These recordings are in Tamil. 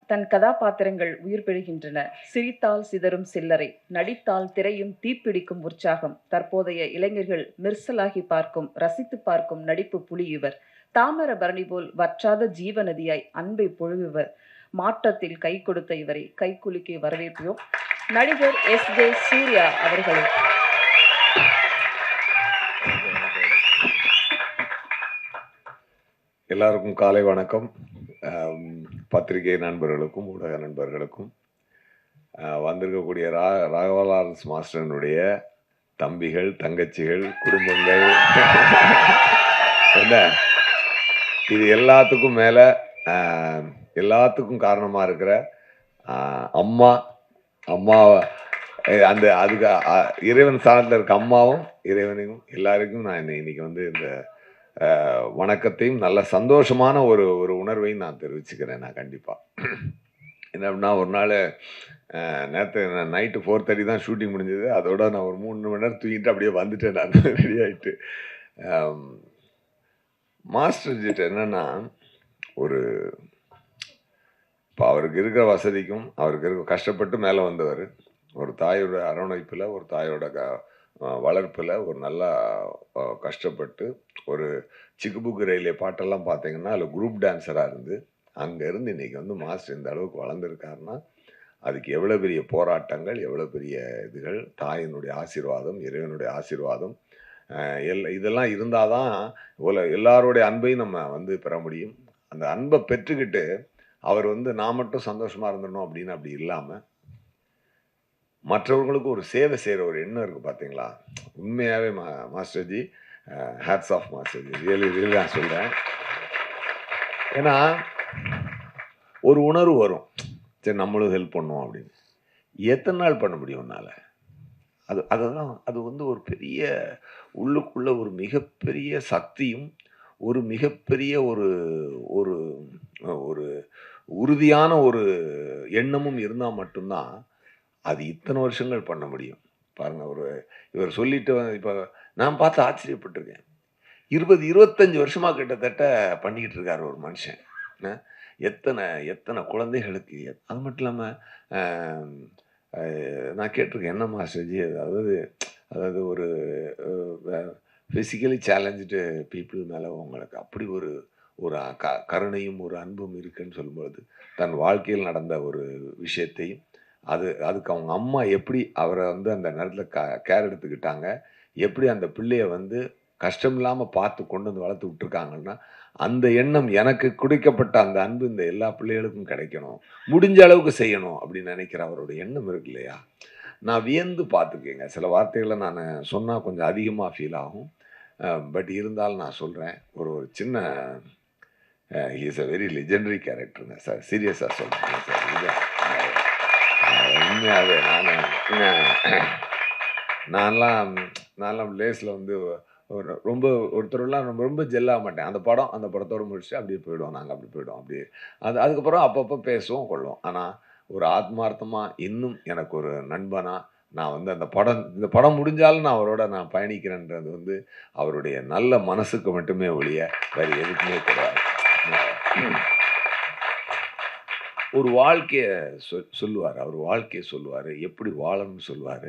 தன் கதாபாத்திரங்கள் உயிர் பெறுகின்றன. சிரித்தால் சிதறும் சில்லறை, நடித்தால் திரையும் தீப்பிடிக்கும் உற்சாகம். தற்போதைய இளைஞர்கள் மெர்சலாகி பார்க்கும், ரசித்து பார்க்கும் நடிப்பு புலி இவர். தாமிரபரணி போல் வற்றாத ஜீவநதியாய் அன்பை பொழிபவர். மாற்றத்தில் கை கொடுத்த இவரை கைக்குலுக்கி வரவேற்போம். நடிகர் S.J. சூர்யா அவர்களை. எல்லாருக்கும் காலை வணக்கம். பத்திரிகை நண்பர்களுக்கும் ஊடக நண்பர்களுக்கும் வந்திருக்கக்கூடிய ராகவா லாரன்ஸ் மாஸ்டரனுடைய தம்பிகள், தங்கச்சிகள், குடும்பங்கள், என்ன இது எல்லாத்துக்கும் மேல எல்லாத்துக்கும் காரணமா இருக்கிற அம்மாவை அந்த அதுக்கு இறைவன் ஸ்தானத்தில் இருக்க அம்மாவும் இறைவனையும் எல்லாருக்கும் நான் இன்னைக்கு வந்து இந்த வணக்கத்தையும் நல்ல சந்தோஷமான ஒரு உணர்வையும் நான் தெரிவிச்சுக்கிறேன். நான் கண்டிப்பாக என்ன அப்படின்னா, ஒரு நாள் நேற்று நைட்டு 4:30 தான் ஷூட்டிங் முடிஞ்சது. அதோட நான் ஒரு 3 மணி நேரம் தூங்கிட்டு அப்படியே வந்துட்டேன். நான் ரெடி ஆகிட்டு மாஸ்டர் ஜிட்ட என்னன்னா, இப்போ அவருக்கு இருக்கிற வசதிக்கும் அவருக்கு இருக்க கஷ்டப்பட்டு மேலே வந்தவர், ஒரு தாயோட அரவணைப்பில், ஒரு தாயோட வளர்ப்பில் ஒரு நல்லா கஷ்டப்பட்டு ஒரு சிக்குபுக்கு ரயிலே பாட்டெல்லாம் பார்த்தீங்கன்னா அதில் குரூப் டான்ஸராக இருந்து அங்கேருந்து இன்றைக்கி வந்து மாஸ்டர் இந்த அளவுக்கு வளர்ந்துருக்காருன்னா அதுக்கு எவ்வளோ பெரிய போராட்டங்கள், எவ்வளோ பெரிய இதுகள், தாயினுடைய ஆசீர்வாதம், இறைவனுடைய ஆசீர்வாதம் இதெல்லாம் இருந்தால் தான் எல்லாருடைய அன்பையும் நம்ம வந்து பெற முடியும். அந்த அன்பை பெற்றுக்கிட்டு அவர் வந்து நான் மட்டும் சந்தோஷமாக இருந்துடணும் அப்படின்னு அப்படி இல்லாமல் மற்றவர்களுக்கு ஒரு சேவை செய்கிற ஒரு எண்ணம் இருக்குது பார்த்தீங்களா. உண்மையாகவே மாஸ்டர்ஜி, ஹேட்ஸ் ஆஃப் மாஸ்டர்ஜி, ரியலி நான் சொல்கிறேன். ஏன்னா ஒரு உணர்வு வரும், சரி நம்மளும் ஹெல்ப் பண்ணுவோம் அப்படின்னு. எத்தனை நாள் பண்ண முடியும் உன்னால்? அதுதான் அது வந்து ஒரு பெரிய உள்ளுக்குள்ள ஒரு மிகப்பெரிய சக்தியும் ஒரு மிகப்பெரிய ஒரு ஒரு ஒரு உறுதியான ஒரு எண்ணமும் இருந்தால் மட்டும்தான் அது இத்தனை வருஷங்கள் பண்ண முடியும். பாருங்க, இவர் சொல்லிட்டு இப்போ நான் பார்த்து ஆச்சரியப்பட்டிருக்கேன். 20-25 வருஷமா கிட்டத்தட்ட பண்ணிக்கிட்டு இருக்காரு ஒரு மனுஷன். எத்தனை குழந்தைகளுக்கு. அது மட்டும் இல்லாமல் நான் கேட்டிருக்கேன், என்ன மாஸ்டர்ஜி, அதாவது ஒரு ஃபிசிக்கலி சேலஞ்சு பீப்புள் மேலே உங்களுக்கு அப்படி ஒரு கருணையும் ஒரு அன்பும் இருக்குன்னு சொல்லும்பொழுது, தன் வாழ்க்கையில் நடந்த ஒரு விஷயத்தையும் அதுக்கு அவங்க அம்மா எப்படி அவரை வந்து அந்த நேரத்தில் கேர் எடுத்துக்கிட்டாங்க, எப்படி அந்த பிள்ளைய வந்து கஷ்டம் இல்லாமல் பார்த்து கொண்டு வந்து வளர்த்து விட்டுருக்காங்கன்னா, அந்த எண்ணம் எனக்கு குடிக்கப்பட்ட அந்த அன்பு இந்த எல்லா பிள்ளைகளுக்கும் கிடைக்கணும், முடிஞ்ச அளவுக்கு செய்யணும் அப்படின்னு நினைக்கிற அவருடைய எண்ணம் இருக்கு இல்லையா. நான் வியந்து பார்த்துக்கேங்க. சில வார்த்தைகளை நான் சொன்னால் கொஞ்சம் அதிகமாக ஃபீல் ஆகும். பட் இருந்தாலும் நான் சொல்கிறேன், ஒரு சின்ன ஹீஸ் அ வெரி லெஜெண்டரி கேரக்டருங்க சார். சீரியஸாக சொல்கிறேன் சார். உண்மையாகவே நான்லாம் லேஸில் வந்து ரொம்ப ஒருத்தரெல்லாம் ரொம்ப ஜெல்லாக மாட்டேன். அந்த படத்தோடு முடிச்சுட்டு அப்படியே போயிடுவோம். நாங்கள் அப்படி போயிடுவோம். அப்படியே அதுக்கப்புறம் அப்பப்போ பேசுவோம் கொள்வோம். ஆனால் ஒரு ஆத்மார்த்தமாக இன்னும் எனக்கு ஒரு நண்பனாக நான் வந்து இந்த படம் முடிஞ்சாலும் நான் அவரோட நான் பயணிக்கிறேன்றது வந்து அவருடைய நல்ல மனசுக்கு மட்டுமே ஒழிய வேறு எதுக்குமே கிடையாது. ஒரு வாழ்க்கையை சொல்லுவார், அவர் வாழ்க்கையை சொல்லுவார், எப்படி வாழணும்னு சொல்லுவார்.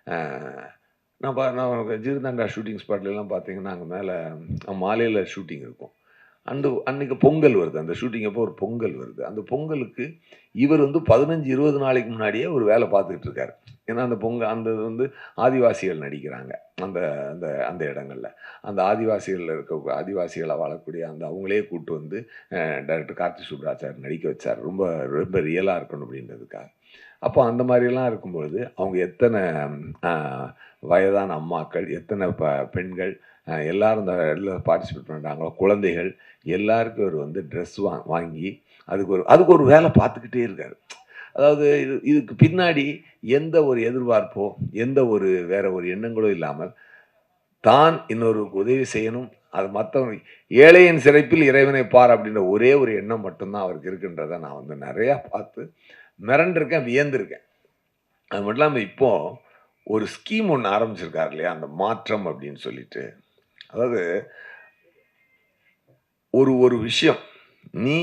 நான் ஜீர்தாண்டா ஷூட்டிங் ஸ்பாட்லாம் பார்த்தீங்கன்னா அங்கே மேலே மாலையில் ஷூட்டிங் இருக்கும். அன்றைக்கு பொங்கல் வருது. அந்த ஷூட்டிங் அப்போ ஒரு பொங்கல் வருது. அந்த பொங்கலுக்கு இவர் வந்து 15-20 நாளைக்கு முன்னாடியே ஒரு வேலை பார்த்துக்கிட்டு இருக்காரு. ஏன்னா அந்த வந்து ஆதிவாசிகள் நடிக்கிறாங்க அந்த அந்த அந்த இடங்களில். அந்த ஆதிவாசிகளை வாழக்கூடிய அவங்களே கூப்பிட்டு வந்து டைரக்டர் கார்த்தி சுப்ராஜ் சார் நடிக்க வச்சார். ரொம்ப ரொம்ப ரியலாக இருக்கணும் அப்படின்றதுக்காக. அப்போ அந்த மாதிரிலாம் இருக்கும்பொழுது அவங்க எத்தனை வயதான அம்மாக்கள், எத்தனை பெண்கள் எல்லாரும் இந்த இதில் பார்ட்டிசிபேட் பண்ணுறாங்களோ, குழந்தைகள் எல்லாருக்கும் அவர் வந்து ட்ரெஸ் வாங்கி அதுக்கு ஒரு வேலை பார்த்துக்கிட்டே இருக்கார். அதாவது இதுக்கு பின்னாடி எந்த ஒரு எதிர்பார்ப்போ எந்த ஒரு வேற ஒரு எண்ணங்களோ இல்லாமல் தான் இன்னொருக்கு உதவி செய்யணும், அது மற்றவங்க ஏழையின் சிறைப்பில் இறைவனை பார் அப்படின்ற ஒரே ஒரு எண்ணம் மட்டும்தான் அவருக்கு இருக்குன்றதை நான் வந்து நிறையா பார்த்து மிரண்டிருக்கேன், வியந்திருக்கேன். அது மட்டும் இல்லாமல் இப்போ ஒரு ஸ்கீம் ஒன்று ஆரம்பிச்சிருக்காரு இல்லையா, அந்த மாற்றம் அப்படின்னு சொல்லிட்டு. அதாவது ஒரு விஷயம் நீ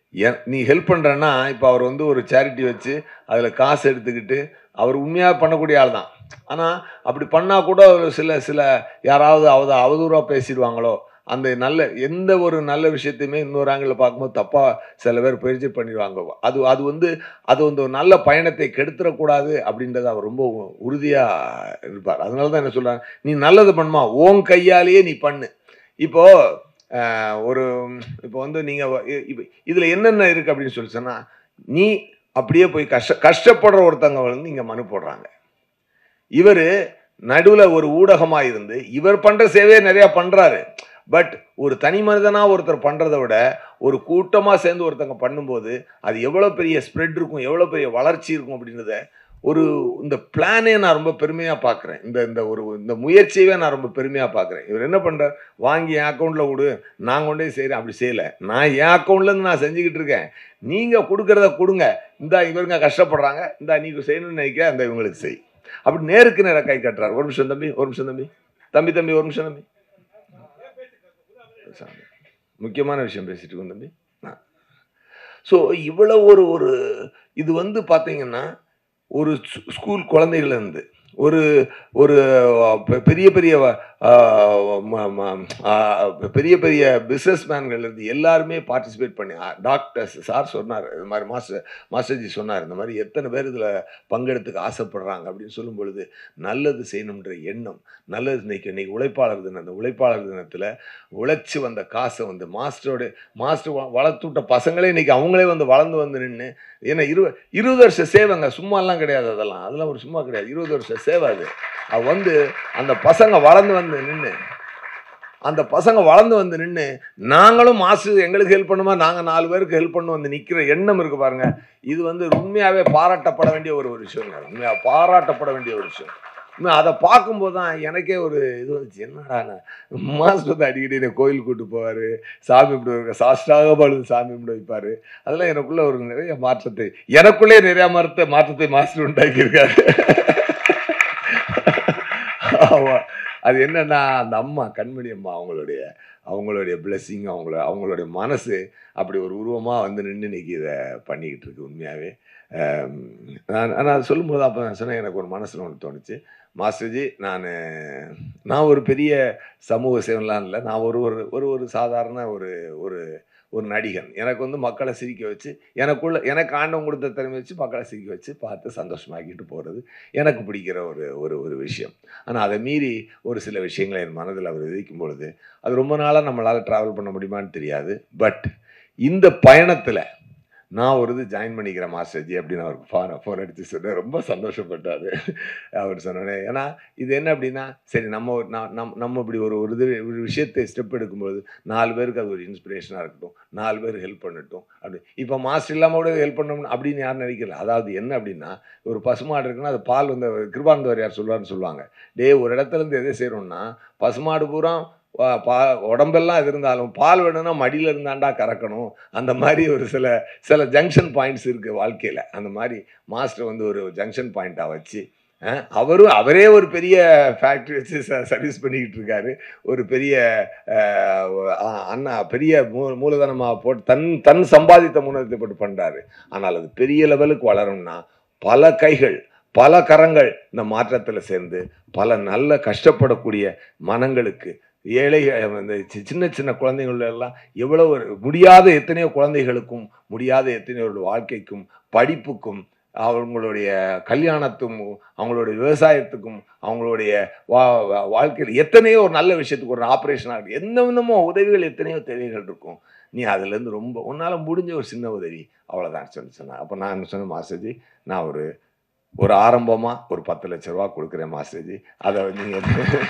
நீ ஹெல்ப் பண்ணுறன்னா இப்போ அவர் வந்து ஒரு சேரிட்டி வச்சு அதில் காசு எடுத்துக்கிட்டு அவர் உண்மையாக பண்ணக்கூடிய ஆள் தான். ஆனால் அப்படி பண்ணால் கூட ஒரு சில யாராவது அவதூறாக பேசிடுவாங்களோ, அந்த எந்த ஒரு நல்ல விஷயத்தையுமே இன்னொரு ஆங்கிளில் பார்க்கும்போது தப்பாக சில பேர் பயிற்சி பண்ணிடுவாங்க. அது வந்து ஒரு நல்ல பயணத்தை கெடுத்துடக்கூடாது அப்படின்றத அவர் ரொம்ப உறுதியாக இருப்பார். அதனால தான் என்ன சொல்கிறாங்க, நீ நல்லது பண்ணுமா உன் கையாலேயே நீ பண்ணு. இப்போ ஒரு இப்போ வந்து நீங்கள் இப்போ இதில் என்னென்ன இருக்குது அப்படின்னு சொல்லி சொன்னால், நீ அப்படியே போய் கஷ்டப்படுற ஒருத்தவங்க வந்து இங்கே மனு போடுறாங்க. இவர் நடுவில் ஒரு ஊடகமாக இருந்து இவர் பண்ணுற சேவையை நிறையா பண்ணுறாரு. பட் ஒரு தனி மனிதனாக ஒருத்தர் பண்ணுறதை விட ஒரு கூட்டமாக சேர்ந்து ஒருத்தங்க பண்ணும்போது அது எவ்வளோ பெரிய ஸ்ப்ரெட் இருக்கும், எவ்வளோ பெரிய வளர்ச்சி இருக்கும் அப்படின்றத இந்த பிளானே நான் ரொம்ப பெருமையாக பார்க்குறேன். இந்த முயற்சியவே நான் ரொம்ப பெருமையாக பார்க்குறேன். இவர் என்ன பண்ணுறார், வாங்கி என் அக்கௌண்ட்டில் விடு, நான் கொண்டே செய்கிறேன். அப்படி செய்யலை, நான் என் அக்கௌண்ட்லேருந்து நான் செஞ்சுக்கிட்டு இருக்கேன். நீங்கள் கொடுக்குறத கொடுங்க, இந்தா இவருங்க கஷ்டப்படுறாங்க, இந்தா நீங்கள் செய்யணும்னு நினைக்க அந்த இவங்களுக்கு செய். அப்படி நேருக்கு நேராக கை கட்டுறார். ஒரு நிமிஷம் தம்பி, ஒரு நிமிஷம் தம்பி, தம்பி ஒரு நிமிஷம் தம்பி, முக்கியமான விஷயம் பேசிட்டு இருக்கோம் தம்பி. ஸோ இவ்வளோ ஒரு இது வந்து பார்த்தீங்கன்னா ஒரு ஸ்கூல் குழந்தைகள்லேருந்து ஒரு ஒரு பெரிய பெரிய பெரிய பெரிய பிஸ்னஸ் மேன்கள்லேருந்து எல்லாருமே பார்ட்டிசிபேட் பண்ணி, டாக்டர்ஸ் சார் சொன்னார், இது மாதிரி மாஸ்டர்ஜி சொன்னார், இந்த மாதிரி எத்தனை பேர் இதில் பங்கெடுத்துக்க ஆசைப்படுறாங்க அப்படின்னு சொல்லும் பொழுது நல்லது செய்யணுன்ற எண்ணம், நல்லது இன்னைக்கு உழைப்பாளர் தினம். அந்த உழைப்பாளர் தினத்தில் உழைச்சி வந்த காசை வந்து மாஸ்டர் வளர்த்து விட்ட பசங்களே இன்னைக்கு அவங்களே வந்து வளர்ந்து வந்து நின்று, ஏன்னா 20 வருஷ சேவைங்க, சும்மாலாம் கிடையாது, அதெல்லாம் ஒரு சும்மா கிடையாது, 20 வருஷ சேவை. அது வந்து அந்த பசங்க வளர்ந்து வந்து நின்று நாங்களும் மாஸ்டர் எங்களுக்கு ஹெல்ப் பண்ணுமா, நாங்கள் 4 பேருக்கு ஹெல்ப் பண்ண வந்து நிற்கிற எண்ணம் இருக்கு பாருங்க. இது வந்து உண்மையாகவே பாராட்டப்பட வேண்டிய ஒரு விஷயங்க, உண்மையாக பாராட்டப்பட வேண்டிய ஒரு விஷயம். அதை பார்க்கும்போது தான் எனக்கே ஒரு இது வந்துச்சு, என்னடா மாஸ்டர் வந்து அடிக்கடி கோயிலுக்கு கூட்டு போவார், சாமி கும்பிடுவாங்க, சாஸ்திராக பழுது சாமி கும்பிட வைப்பார். அதெல்லாம் எனக்குள்ள ஒரு நிறைய மாற்றத்தை, எனக்குள்ளே நிறைய மாற்றத்தை மாஸ்டர் உண்டாக்கியிருக்காரு. ஆமாம், அது என்னன்னா அந்த அம்மா கண்மணி அம்மா அவங்களுடைய பிளெஸ்ஸிங், அவங்களுடைய மனசு அப்படி ஒரு உருவமாக வந்து நின்று இன்னைக்கு இதை பண்ணிக்கிட்டு இருக்கு. உண்மையாகவே நான் சொல்லும்போது அப்போ நான் சொன்னேன், எனக்கு ஒரு மனசில் ஒன்று தோணுச்சு, மாஸ்டர்ஜி நான் ஒரு பெரிய சமூக சேவன்லாம் இல்லை, நான் ஒரு சாதாரண ஒரு நடிகன். எனக்கு வந்து மக்களை சிரிக்க வச்சு, எனக்கு ஆண்டவன் கொடுத்த திறமை வச்சு மக்களை சிரிக்க வச்சு பார்த்து சந்தோஷமாக்கிட்டு போகிறது எனக்கு பிடிக்கிற ஒரு விஷயம். ஆனால் அதை மீறி ஒரு சில விஷயங்களை என் மனதில் அவர் விதிக்கும் பொழுது அது ரொம்ப நாளாக நம்மளால் ட்ராவல் பண்ண முடியுமான்னு தெரியாது. பட் இந்த பயணத்தில் நான் ஒரு இது ஜாயின் பண்ணிக்கிறேன் மாஸ்டர்ஜி அப்படின்னு அவருக்கு ஃபோன் அடித்து சொன்னேன். ரொம்ப சந்தோஷப்பட்டார் அவர் சொன்னோன்னே. ஏன்னா இது என்ன அப்படின்னா, சரி நம்ம இப்படி ஒரு விஷயத்தை ஸ்டெப் எடுக்கும்போது 4 பேருக்கு அது ஒரு இன்ஸ்பிரேஷனாக இருக்கட்டும், 4 பேர் ஹெல்ப் பண்ணட்டும் அப்படி. இப்போ மாஸ்டர் இல்லாமல் கூட ஹெல்ப் பண்ணணும் அப்படின்னு யாரும் நினைக்கல. அதாவது என்ன அப்படின்னா, ஒரு பசுமாடு இருக்குன்னா அது பால் வந்து கிருபானந்தவர் யார் சொல்லுவாங்க, ஒரு இடத்துலேருந்து எதை செய்கிறோம்னா, பசுமாடு பூரா உடம்பெல்லாம் எது இருந்தாலும் பால் வேணும்னா மடியில் இருந்தாண்டா கறக்கணும். அந்த மாதிரி ஒரு சில ஜங்ஷன் பாயிண்ட்ஸ் இருக்குது வாழ்க்கையில். அந்த மாதிரி மாஸ்டர் வந்து ஒரு ஜங்ஷன் பாயிண்ட்டாக வச்சு அவரே ஒரு பெரிய ஃபேக்ட்ரி வச்சு சர்வீஸ் பண்ணிக்கிட்டு இருக்காரு. ஒரு பெரிய பெரிய மூலதனமாக போட்டு தன் சம்பாதித்த மூலதனத்தை போட்டு பண்ணுறாரு. ஆனால் அது பெரிய லெவலுக்கு வளரும்னா பல கைகள், பல கரங்கள் இந்த மாற்றத்தில் சேர்ந்து பல நல்ல கஷ்டப்படக்கூடிய மனங்களுக்கு, ஏழை சின்ன சின்ன குழந்தைகள் எல்லாம் எவ்வளவு முடியாத எத்தனையோ குழந்தைகளுக்கும், முடியாத எத்தனையோ வாழ்க்கைக்கும், படிப்புக்கும், அவங்களுடைய கல்யாணத்துக்கும், அவங்களுடைய விவசாயத்துக்கும், அவங்களுடைய வாழ்க்கையில் எத்தனையோ ஒரு நல்ல விஷயத்துக்கு, ஒரு ஆப்ரேஷனாக இருக்குது, என்னென்னமோ உதவிகள், எத்தனையோ தேவைகள் இருக்கும். நீ அதுலேருந்து ரொம்ப உன்னால் முடிஞ்ச ஒரு சின்ன உதவி அவ்வளோதான் சொன்னேன். அப்போ நான் சொன்னேன், மாஸ்டர்ஜி நான் ஒரு ஆரம்பமாக ஒரு 10 லட்ச ரூபா கொடுக்குறேன் மாஸ்டர்ஜி, அதை நீங்கள்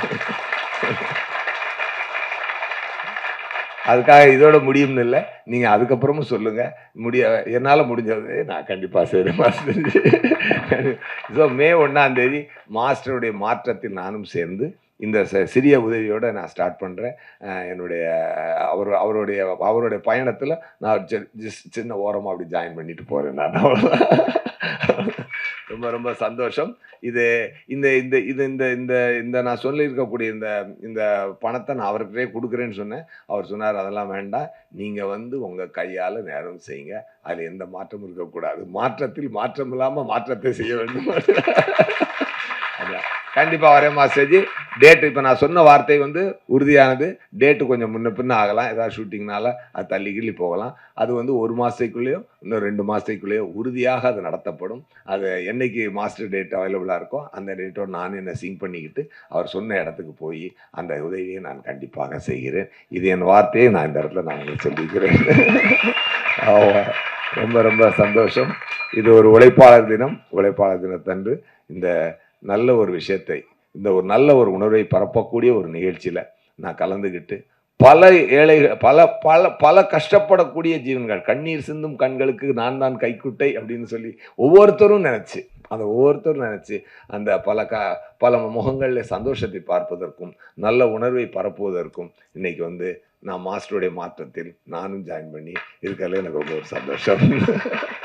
அதுக்காக இதோட முடியும்னு இல்லை, நீங்கள் அதுக்கப்புறமும் சொல்லுங்கள், என்னால் முடிஞ்சது நான் கண்டிப்பாக செய்கிறேன் மாஸ்டர்ஜி. ஸோ மே 1 மாஸ்டருடைய மாற்றத்தில் நானும் சேர்ந்து இந்த சிறிய உதவியோடு நான் ஸ்டார்ட் பண்ணுறேன். என்னுடைய அவருடைய பயணத்தில் நான் சின்ன ஓரமாக அப்படி ஜாயின் பண்ணிட்டு போகிறேன் நான். அவ்வளோதான். ரொம்ப ரொம்ப சந்தோஷம். இது இந்த இந்த இது இந்த இந்த இந்த நான் சொல்லியிருக்கக்கூடிய இந்த இந்த பணத்தை நான் அவர்கிட்டயே குடுக்குறேன்னு சொன்னேன். அவர் சொன்னார், "அதெல்லாம் வேண்டாம். நீங்க வந்து உங்க கையால நேரம் செய்யுங்க. அதுல எந்த மாற்றமும் இருக்கக்கூடாது. மாற்றத்தில் மாற்றம் இல்லாம மாற்றத்தை செய்ய வேண்டும்." அதான். கண்டிப்பா வரேன் மாஸ்டர்ஜி. டேட் இப்ப நான் சொன்ன வார்த்தை வந்து உறுதியானது. டேட் கொஞ்சம் முன்ன பின்ன ஆகலாம். ஏதாவது ஷூட்டிங்னால அது தள்ளி கிள்ளி போகலாம். அது வந்து 1 மாசத்துக்குள்ளேயோ, இன்னும் 2 மாசத்துக்குள்ளேயோ உறுதியாக அது நடத்தப்படும். அது என்னைக்கு மாஸ்டர் டேட் அவைலபிளா இருக்கோ, அந்த டேட்டோட நானும் என்ன சிங்க் பண்ணிக்கிட்டு, அவர் சொன்ன இடத்துக்கு போய் அந்த உதவியை நான் கண்டிப்பாக செய்கிறேன். இது என் வார்த்தையை நான் இந்த இடத்துல நான் உங்களுக்கு சொல்லிக்கிறேன். ஆமா. ரொம்ப ரொம்ப சந்தோஷம். இது ஒரு உழைப்பாளர் தினம். உழைப்பாளர் தினத்தன்று இந்த நல்ல ஒரு விஷயத்தை, இந்த ஒரு நல்ல ஒரு உணர்வை பரப்பக்கூடிய ஒரு நிகழ்ச்சியில நான் கலந்துகிட்டு, பல ஏழைகள், பல பல பல கஷ்டப்படக்கூடிய ஜீவன்கள், கண்ணீர் சிந்தும் கண்களுக்கு நான் தான் கைக்குட்டை அப்படின்னு சொல்லி ஒவ்வொருத்தரும் நினைச்சு, அந்த ஒவ்வொருத்தரும் நினைச்சு அந்த பல முகங்கள்ல சந்தோஷத்தை பார்ப்பதற்கும், நல்ல உணர்வை பரப்புவதற்கும் இன்னைக்கு வந்து நான் மாஸ்டருடைய மாற்றத்தில் நானும் ஜாயின் பண்ணி இருக்கிறதுல எனக்கு ரொம்ப ஒரு சந்தோஷம்.